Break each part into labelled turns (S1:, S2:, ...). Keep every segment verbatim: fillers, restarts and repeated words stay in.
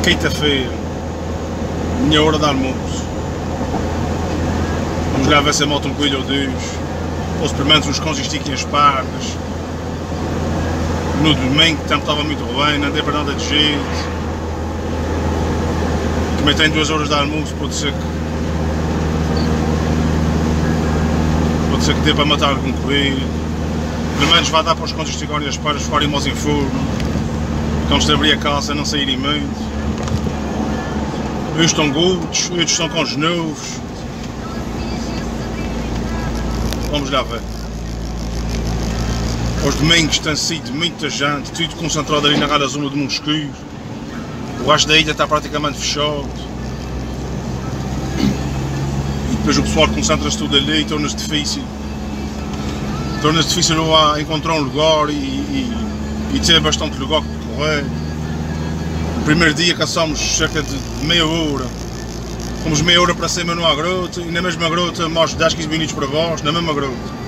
S1: Quinta-feira, minha hora de almoço. Vamos lá ver se a moto um coelho ou dois, ou se pelo menos uns cães estiquem as pardas. No domingo o tempo estava muito bem, não andei para nada de jeito. Também tenho duas horas de almoço, pode ser que. Pode ser que dê para matar algum coelho. Pelo menos vai dar para os cães esticarem as pardas, ficarem mais em forma. Cães de abrir a calça, não saírem muito. Uns estão gordos, outros estão com os novos. Vamos lá ver. Os domingos tem sido muita gente, tudo concentrado ali naquela zona de Mosqueiro. O resto da ilha está praticamente fechado. E depois o pessoal concentra-se tudo ali e torna-se difícil. Torna-se difícil a encontrar um lugar e, e, e ter bastante lugar para correr. No primeiro dia caçámos cerca de meia hora. Fomos meia hora para cima numa grota e na mesma grota mais dez, quinze minutos para baixo, na mesma grota.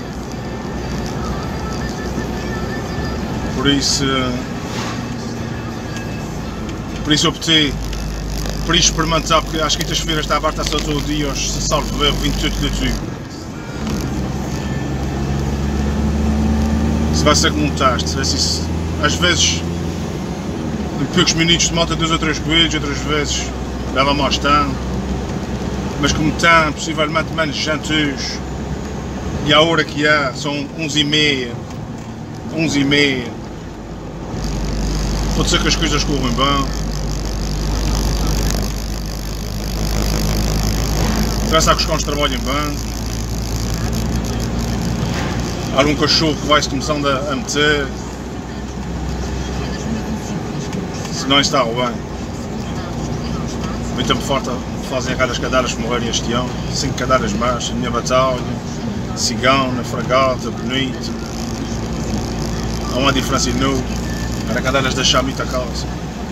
S1: Por isso, por isso optei por experimentar, porque às quintas-feiras está aberta só todo o dia, aos salvo ver vinte e oito de outubro. Se vai ser como um teste, às vezes em poucos minutos de moto dois ou três coelhos, outras vezes leva mais tempo, mas como tem possivelmente menos gente hoje, e a hora que há são onze e meia, onze e meia, pode ser que as coisas corram bem. Pensa que os cães trabalhem bem. Há algum cachorro que vai-se começando a meter. Se não está bem. Muito tempo falta fazem aquelas cadelas que morreram este ano. Cinco cadelas mais, a minha batalha, cigana, fragata, bonito. Há uma diferença enorme. Era cadelas deixar muita calça.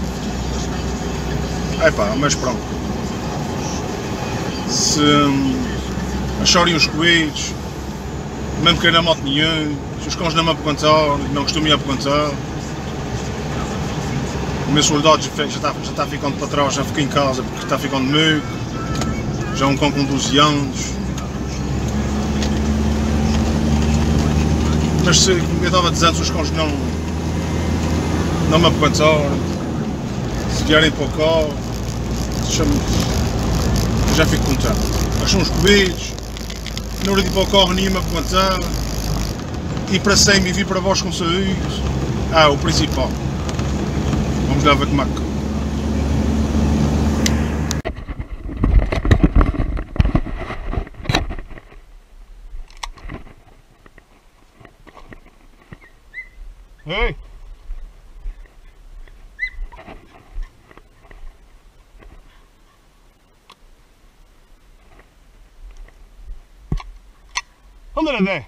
S1: É pá, mas pronto. Se hum, acharem os coelhos, mesmo que eu não moto nenhum, se os cães não me apocantar, não costumam me apocantar. O meu soldado já está, já está ficando para trás, já fica em casa porque está ficando meio. Já é um cão com doze anos. Mas se, como eu estava dizendo, se os cães não, não me apocantar, se vierem para o carro, eu já fico contente. Mas são os coelhos, na hora de ir para o carro nenhuma apocantar, ir para cima e vir para baixo com saúde, ah, o principal. Vamos lá ver como é que... Ei! Onde ele é?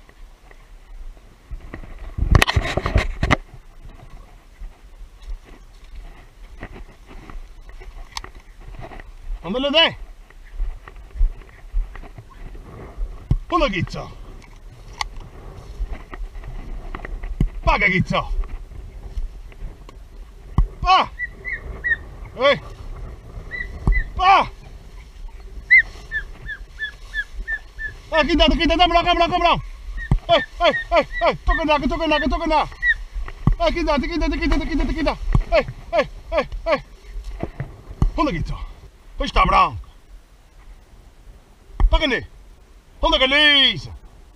S1: Onde ele é? Onde é que está? Paga que está! Pá! Ei! Pá! Aqui dá, aqui dá, dá, dá, dá, dá, ei, ei, ei, ei, toca na, toca na, toca na. Aqui dá, aqui dá, aqui dá, aqui dá, aqui dá. Ei, ei, ei, ei. Onde é que está? Pois está branco. Paga ne. Onde é que é isso?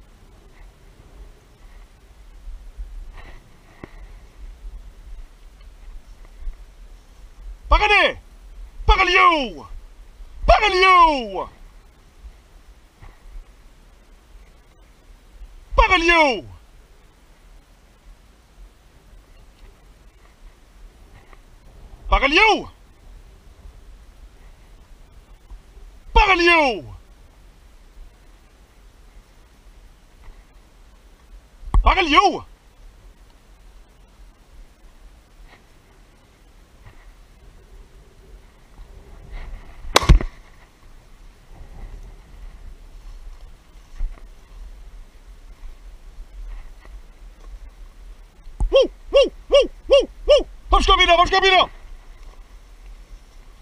S1: Paga ne. Paga-lhe eu. Paga-lhe eu. Paga-lhe eu! Paga-lhe eu! Paga-lhe eu! Paga-lhe eu! Vamos caminhar, vamos caminhar!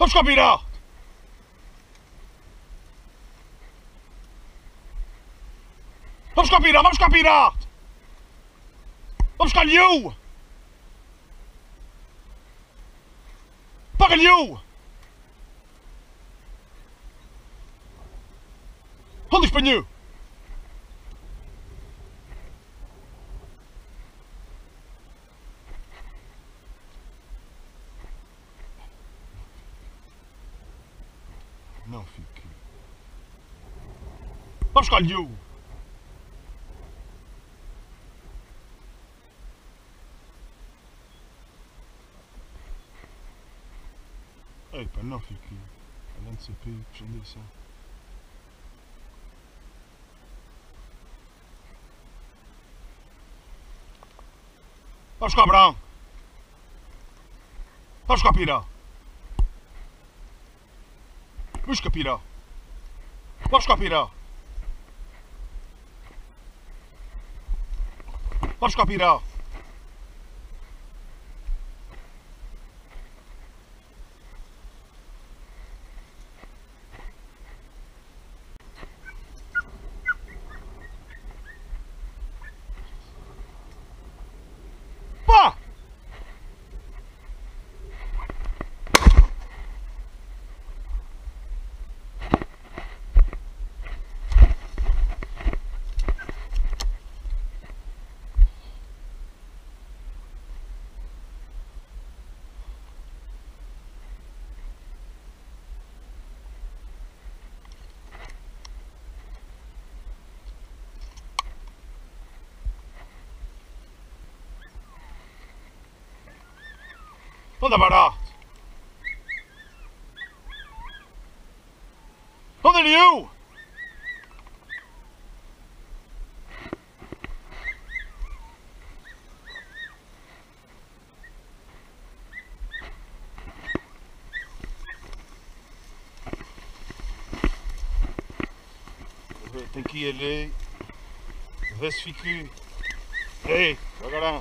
S1: Vamos cá virar! Vamos cá virar, vamos cá virar! Vamos cá liu! Paga liu! Onde espanhol? Não fique. Vamos cá liu! Ei, pá, não fique. Além de ser pico, gendiça. Vamos cá, Brão! Vamos cá, Pirá! Vamos cá, Pirá! Vamos cá, Pirá! Vamos cá, Pirá! Pá! Onde é barato? Onde é eu? Tem que ir ali. Ver se fica. Ei, agora.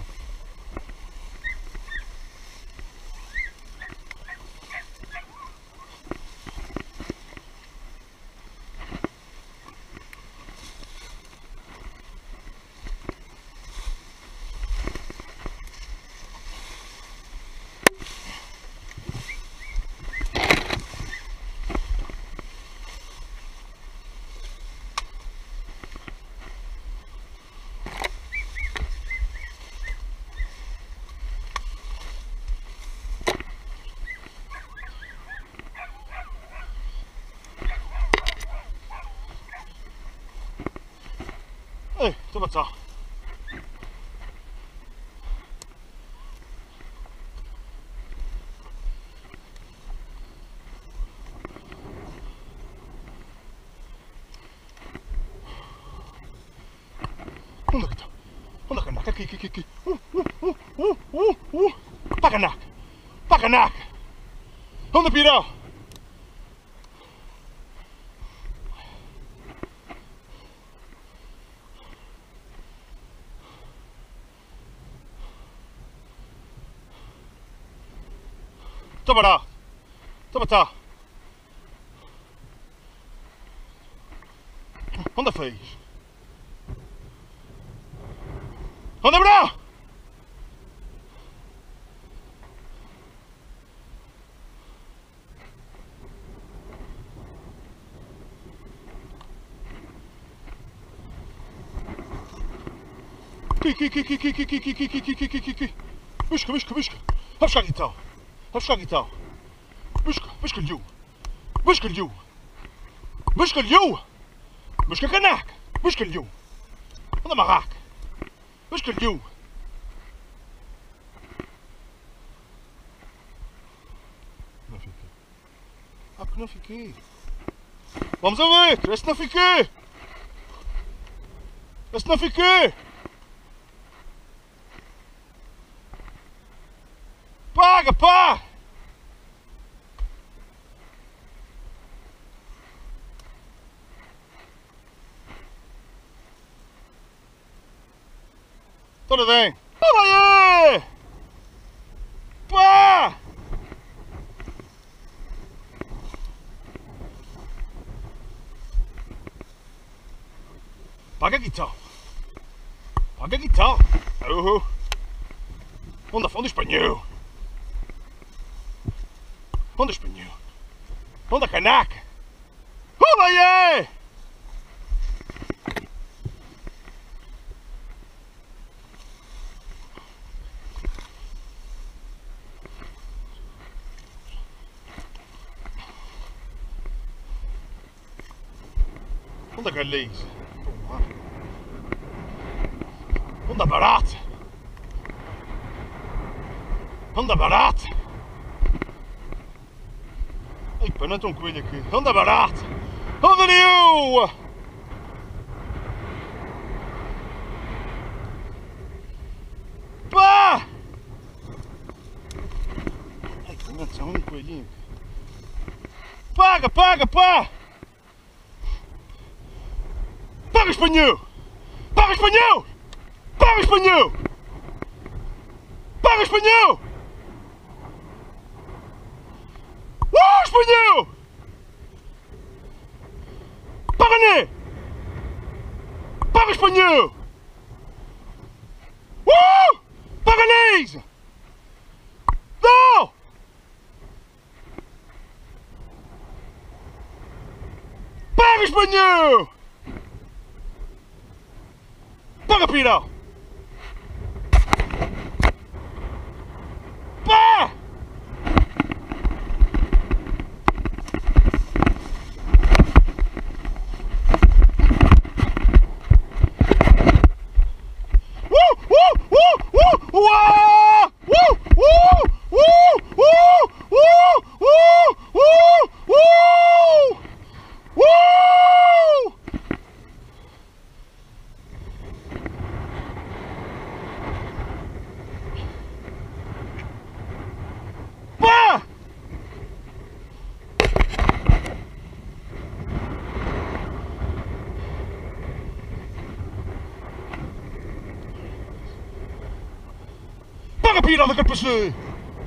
S1: Ei, estou a bater. Onde é que está? Onde é que anda? Aqui, aqui, aqui. Uh, uh, uh, uh, uh. Paga naca. Paga naca. Onde pirou? Estou barato. Estou a bater. Onde fez? Onde abriu? Aqui, aqui, aqui, aqui, aqui, aqui, aqui, aqui, aqui, aqui, aqui, aqui. Busca, busca, busca. Vai buscar aqui então. Vai buscar aqui então. Busca, busca lhe. Busca lhe. Busca lhe. Busca canaca. Busca lhe. Onde a marraca? Busca lhe. Não fiquei. Ah, porque não fiquei. Vamos a ver. Esse não fiquei. Esse não fiquei. Paga, pá! Tudo bem? Olha aí! Pá! Paga aqui então. Paga aqui então. Uhum. Onde fundo espanhol? Onde espanhol? Onde a canaca? Onde aí? Onde a galês? Onde a barata? Onde a barata? Ai pá, não é tão coelho aqui. Onde a barata? Onde eu? Pá! Ai que não são um coelhinho. Paga, paga, pá! Paga espanhol! Paga espanhol! Paga espanhol! Paga espanhol! Uh, espanhol! Paga né! Paga espanhol! Uh! Paga nês! Não! Paga espanhol! Paga pirão! Pá! Uh! Uh! Uh! Uh! Uau! Uh! Uh! Uh! Uh! Uh! Uh! Uh! Uh! Pá! Paga pirão daquele passeio!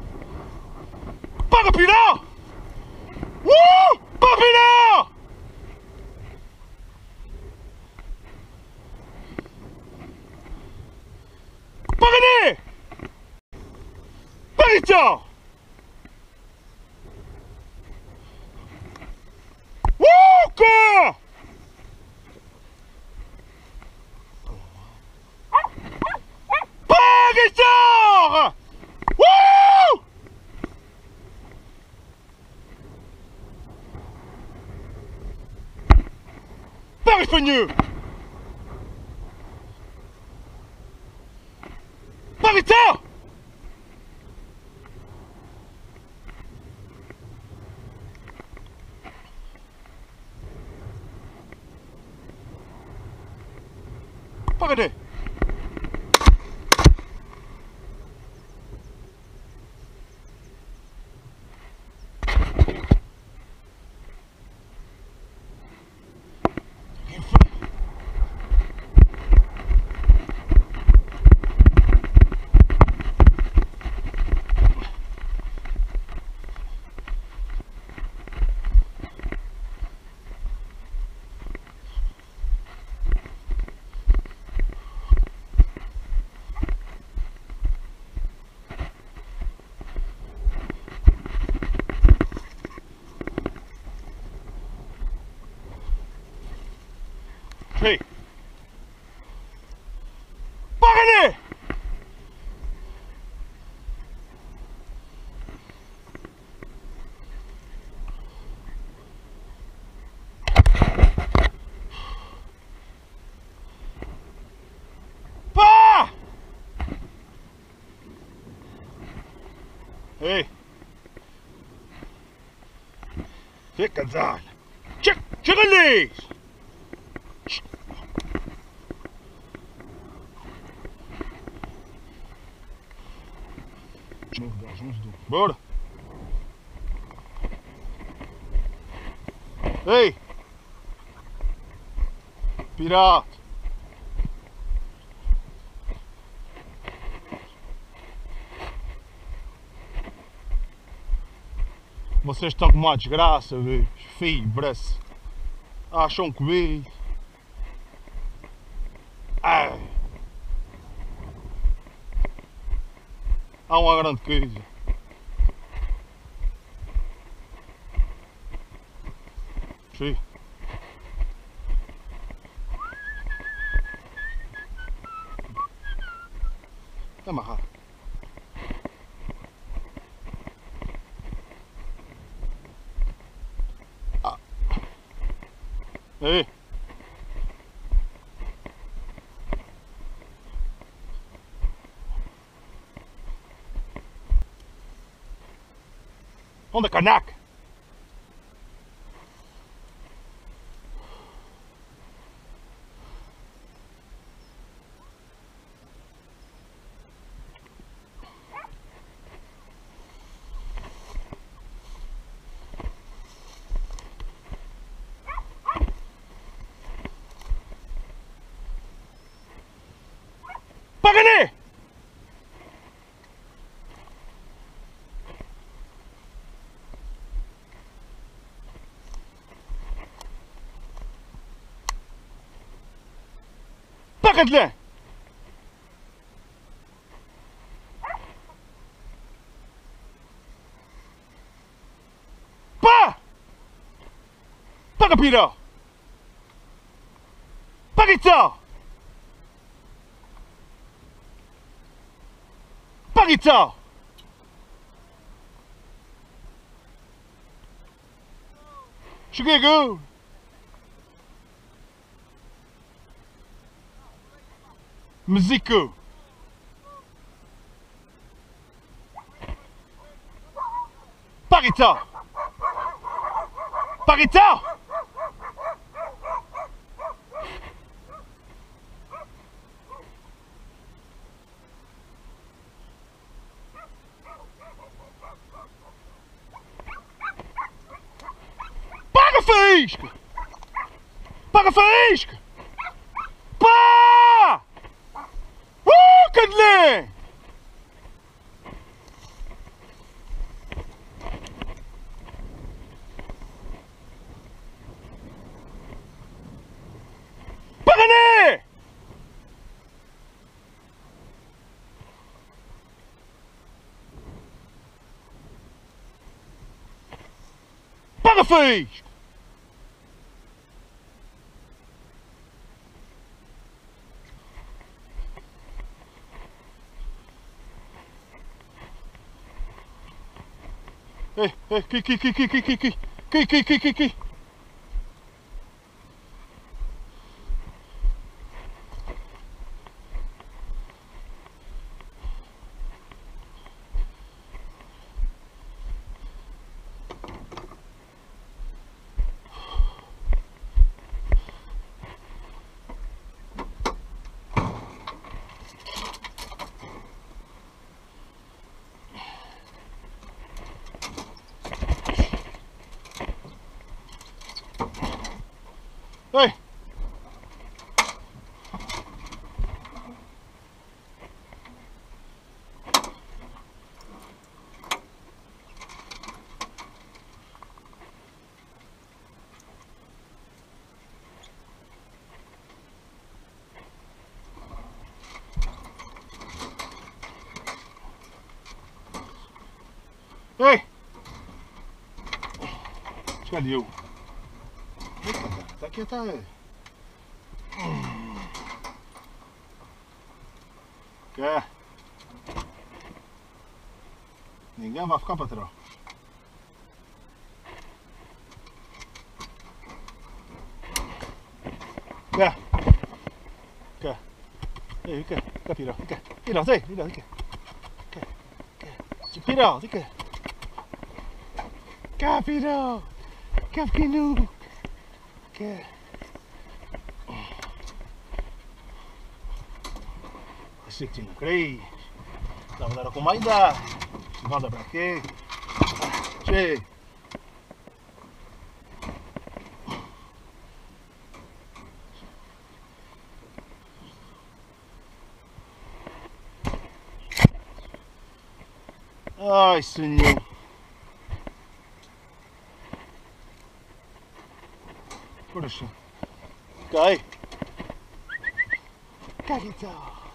S1: Paga pirão! Uh! Paga pirão! Paga né! Paga então! Uh! Paga então! Uh! Paga espanhol! Paga então! Paga né! Hey! Paga né! Pá! Ei! Fica zalha! Chega! Chega ali! Bora! Ei! Pirata! Vocês estão com uma desgraça, velho. Filho, braço. Acham que veio. Ai. Há uma grande coisa. Sim. Está amarrado. Ah. Aí. Onde a canaca? Pagané! Paga-te-lhe! Pá! Paga, piro! Paga-te! Paga-te! Cheguei agora! Mexico! Paga-te! Paga-te! Paga faísca! Paga faísca! Pá! Uh, cadê? Paga-ne! Paga faísca! Ei, ei, aqui, aqui, aqui, aqui, aqui, aqui, aqui, aqui, aqui, aqui, aqui. Ei! Ei! Escalheu. Tá aqui, tá. Quer? Ninguém vai ficar para trás. Quer? Quer? Ei, quer? Quer pirão? Quer? Pirão, tem? Pirão, quer? Quer? Quer? Pirão, quer? Quer pirão? Quer pequeno? Quer? Esse que não creio. Dá pra dar com mais dá. Volta pra quê? Che. Ai, senhor. Poxa. Cai.
S2: Cagita.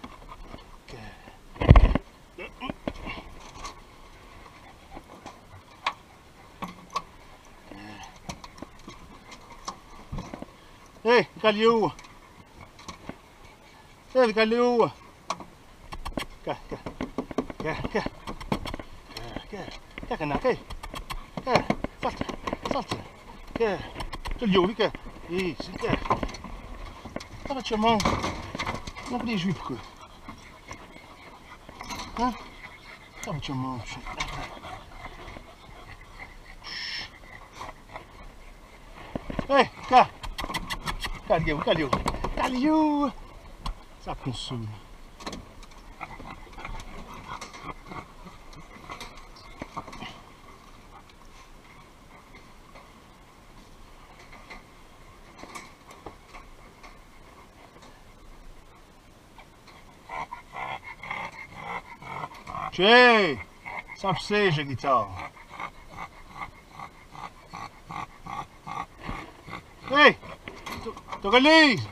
S2: Ei, calhou. Ei, calhou. Cá, cá. Cá, cá. Cá, cá, cá, cá. Cá, salta, salta. Cá. Calhou, vem cá. Isso, cá. Estava-te a mão. Não podias vir porquê? Hã? Estava-te a mão. Ei, cá. Calhou, calhou. Calhou. Sabe com sono. Tchê, sabe seja que tal? Ei, tô feliz.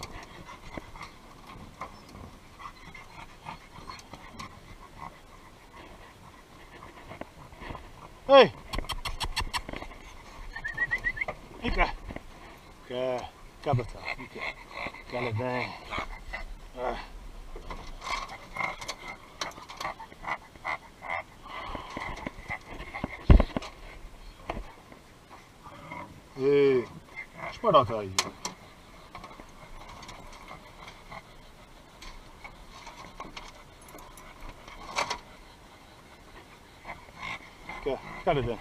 S2: Ei, vem cá, cá, cá batá, vem cá, cala bem. Ah. Ei, disparata aí. Cá, cala bem.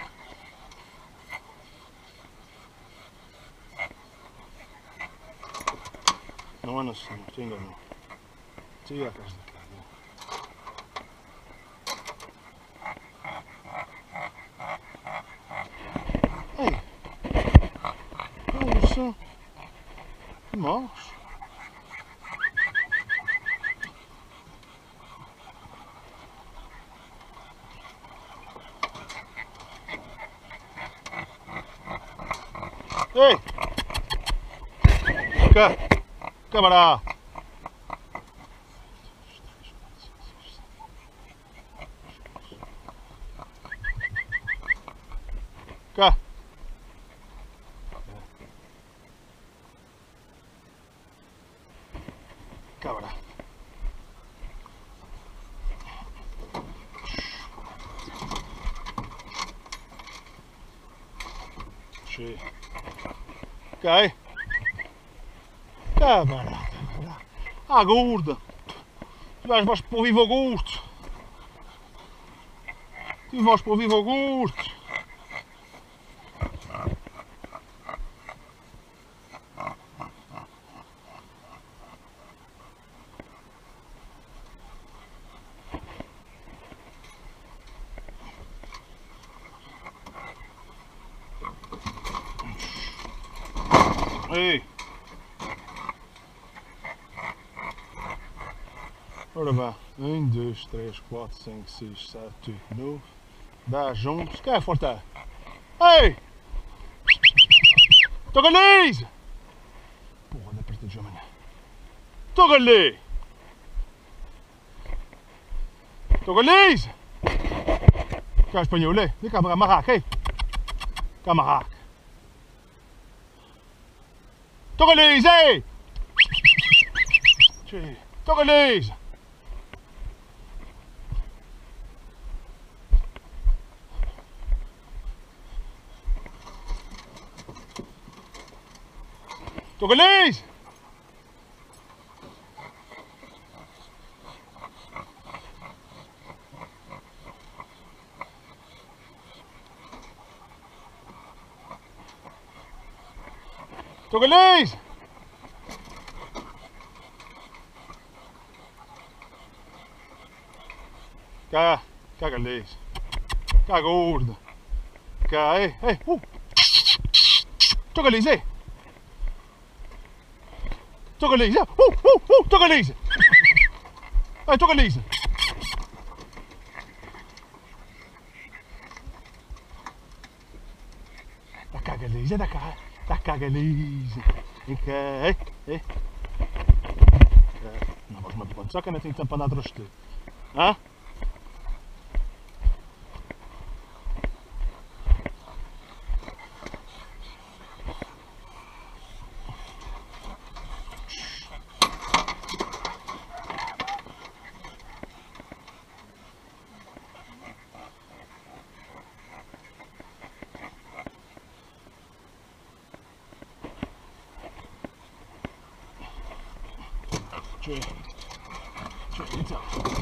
S2: Não é assim, não tem engano. Tira a casa daqui. Ei! Isso! Nossa! Ei! Cá! Câmara! Cá! Câmara! Cheio! Cá aí! Câmara! Ah, gorda! Tu vais para o vivo Augusto! Tu vais para o vivo Augusto! Ei! Ora vá, um, dois, três, quatro, cinco, seis, sete, oito, nove, dez, onze, quem é forte? Ei! Toca ali! Porra, anda perto de amanhã. Toca ali! Toca ali! Cá espanhol, ei? Vem cá, marraca, ei? Cá, marraca. Toca ali, ei! Toca ali! Toca ali! Toca ali! Cá, cá galês, cá gorda, cá, ei, ei, uh, toca ali, ei, toca ali, uh, uh, uh, toca ali, ei, toca ali, da cá galês, é da cá, da cá galês, vem cá, ei, ei, cá. mas pronto, só que ainda tenho tempo para andar atrás de ti. Hã? Tjej. Tjej, lite.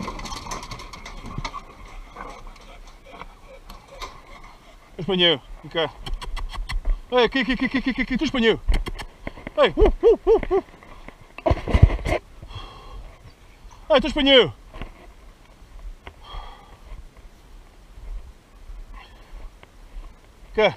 S2: Tu espanhol, fica. Ei, aqui, aqui, aqui, aqui, aqui, aqui, tu espanhol. Ei, uh, uh, uh, uh. Ei, tu espanhol. Que?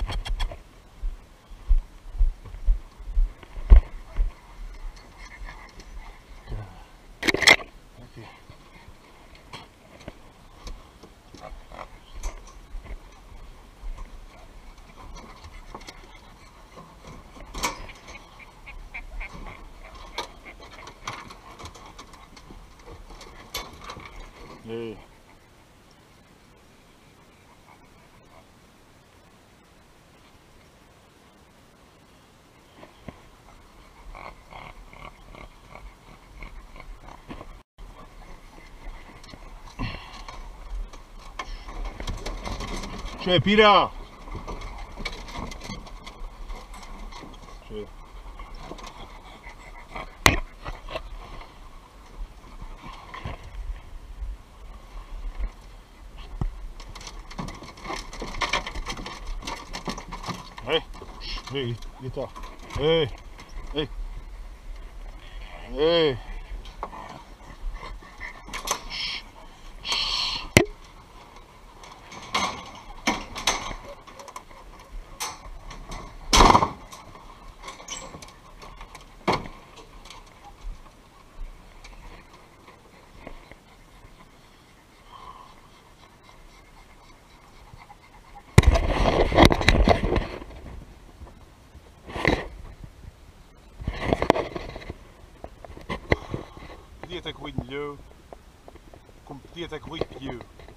S2: Ei. Tjej, pira! Tjej. Hej, hej, lite. Hej, hej. Hej. Podia ter corrido melhor, como podia ter corrido pior.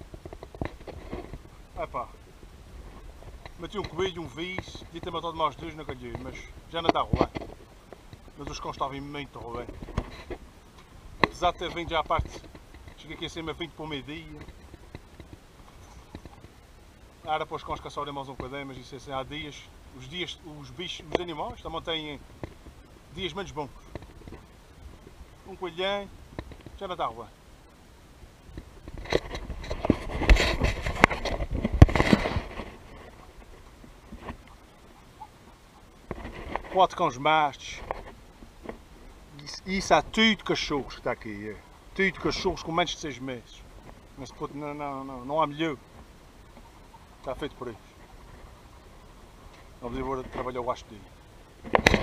S2: Epá, meti um coelho, um vis, podia ter matado mais dois na calheira, mas já não está rolando. Mas os cães estavam muito rolando. Apesar de ter vindo já à parte, cheguei aqui acima vinte para o meio-dia. Era para os cães caçarem mais um bocadinho, mas isso é assim, há dias, os dias, os bichos, os animais também têm dias menos bons. Um coelhinho, já não está rolando. Quatro cães machos. Isso, isso há tudo cachorros que está aqui. É. Tudo cachorros com menos de seis meses. Mas não, não, não, não há melhor. Está feito por isso. Vamos embora trabalhar o resto do dia.